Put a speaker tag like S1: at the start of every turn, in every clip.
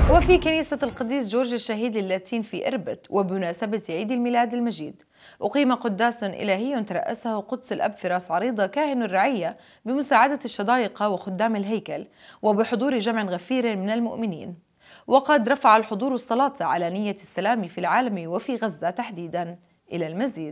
S1: وفي كنيسة القديس جورج الشهيد اللاتين في إربد وبمناسبة عيد الميلاد المجيد أقيم قداس إلهي ترأسه قدس الأب فراس عريضة كاهن الرعية بمساعدة الشضايقة وخدام الهيكل وبحضور جمع غفير من المؤمنين. وقد رفع الحضور الصلاة على نية السلام في العالم وفي غزة تحديدا. إلى المزيد.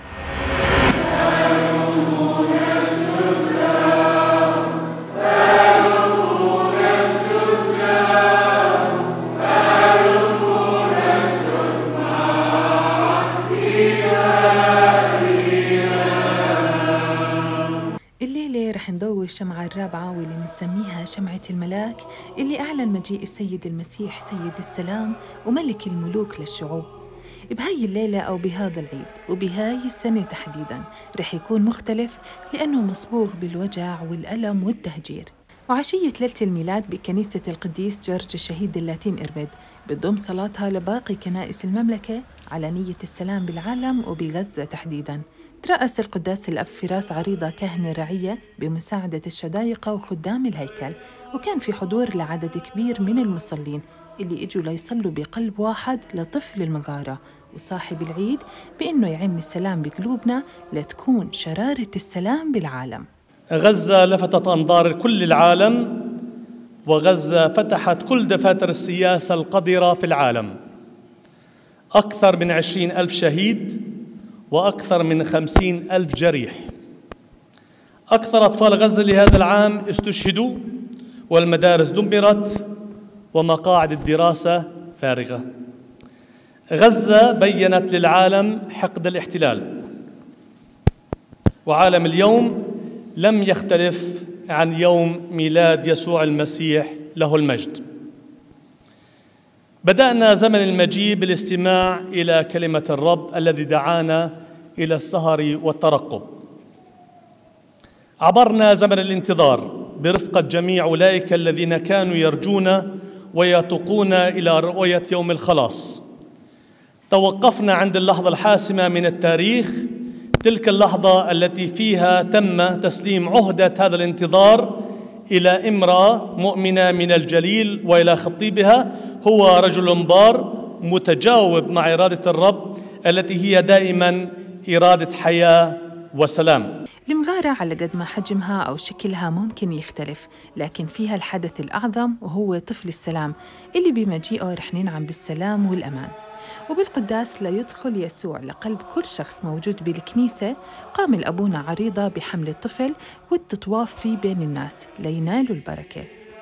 S2: الليلة رح نضوي الشمعة الرابعة واللي بنسميها شمعة الملاك، اللي أعلن مجيء السيد المسيح سيد السلام وملك الملوك للشعوب. بهاي الليلة أو بهذا العيد وبهاي السنة تحديداً رح يكون مختلف لأنه مصبوغ بالوجع والألم والتهجير. وعشية ليلة الميلاد بكنيسة القديس جورج الشهيد اللاتين إربد بتضم صلاتها لباقي كنائس المملكة على نية السلام بالعالم وبغزة تحديداً. ترأس القداس الأب فراس عريضة كاهن الرعية بمساعدة الشضايقة وخدام الهيكل، وكان في حضور لعدد كبير من المصلين اللي إجوا ليصلوا بقلب واحد لطفل المغارة وصاحب العيد بأنه يعم السلام بقلوبنا لتكون شرارة السلام بالعالم.
S3: غزة لفتت أنظار كل العالم، وغزة فتحت كل دفاتر السياسة القذرة في العالم. أكثر من 20,000 شهيد وأكثر من 50,000 جريح. أكثر أطفال غزة لهذا العام استشهدوا، والمدارس دمرت، ومقاعد الدراسة فارغة. غزة بيّنت للعالم حقد الاحتلال، وعالم اليوم لم يختلف عن يوم ميلاد يسوع المسيح له المجد. بدأنا زمن المجيء بالاستماع إلى كلمة الرب الذي دعانا إلى السهر والترقب. عبرنا زمن الانتظار برفقة جميع أولئك الذين كانوا يرجون ويتوقون إلى رؤية يوم الخلاص. توقفنا عند اللحظة الحاسمة من التاريخ، تلك اللحظة التي فيها تم تسليم عهدة هذا الانتظار إلى امرأة مؤمنة من الجليل وإلى خطيبها، هو رجل بار متجاوب مع إرادة الرب التي هي دائما إرادة حياة وسلام.
S2: المغارة على قد ما حجمها أو شكلها ممكن يختلف، لكن فيها الحدث الأعظم وهو طفل السلام اللي بمجيئه رح ننعم بالسلام والأمان. وبالقداس لا يدخل يسوع لقلب كل شخص موجود بالكنيسة. قام الأبونا عريضة بحمل الطفل والتطواف فيه بين الناس لينالوا البركة.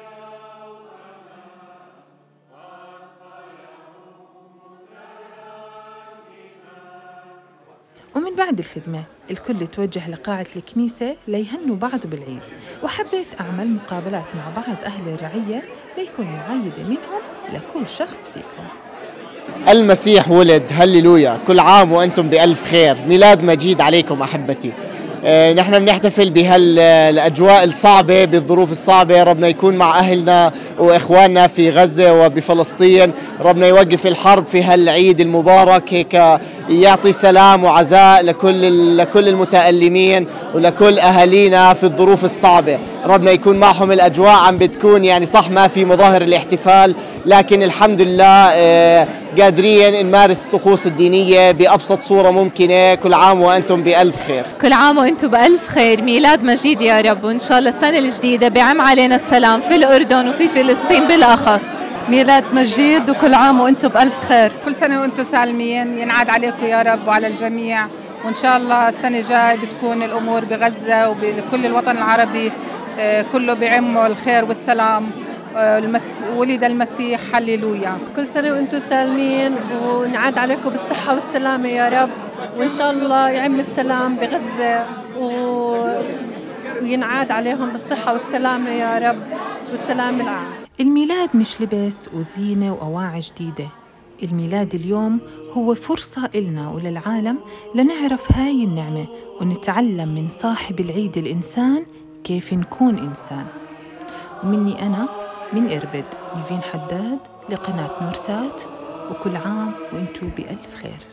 S2: ومن بعد الخدمة الكل توجه لقاعة الكنيسة ليهنوا بعض بالعيد، وحبيت أعمل مقابلات مع بعض أهل الرعية ليكون معايدة منهم لكل شخص فيكم.
S4: المسيح ولد، هللويا، كل عام وأنتم بألف خير، ميلاد مجيد عليكم أحبتي. نحن بنحتفل بهالأجواء الصعبة، بالظروف الصعبة. ربنا يكون مع أهلنا وإخواننا في غزة وبفلسطين، ربنا يوقف الحرب في هالعيد المبارك، هيك يعطي سلام وعزاء لكل المتألمين ولكل أهالينا في الظروف الصعبة. ربنا يكون معهم. الأجواء عم بتكون يعني صح ما في مظاهر الاحتفال، لكن الحمد لله قادرين نمارس الطقوس الدينية بأبسط صورة ممكنة. كل عام وأنتم بألف خير.
S5: كل عام وأنتم بألف خير، ميلاد مجيد يا رب، وإن شاء الله السنة الجديدة بعم علينا السلام في الأردن وفي فلسطين بالأخص.
S6: ميلاد مجيد وكل عام وأنتم بألف خير.
S7: كل سنة وأنتم سالمين، ينعاد عليكم يا رب وعلى الجميع، وإن شاء الله السنة الجاية بتكون الأمور بغزة وبكل الوطن العربي كله بعمه الخير والسلام. ولد المسيح، هللويا.
S6: كل سنة وأنتم سالمين ونعاد عليكم بالصحة والسلامة يا رب، وإن شاء الله يعم السلام بغزة وينعاد عليهم بالصحة والسلامة يا رب والسلام العام.
S2: الميلاد مش لبس وزينة وأواعي جديدة. الميلاد اليوم هو فرصة إلنا وللعالم لنعرف هاي النعمة ونتعلم من صاحب العيد الإنسان كيف نكون إنسان. ومني أنا من إربد نيفين حداد لقناة نورسات، وكل عام وأنتم بألف خير.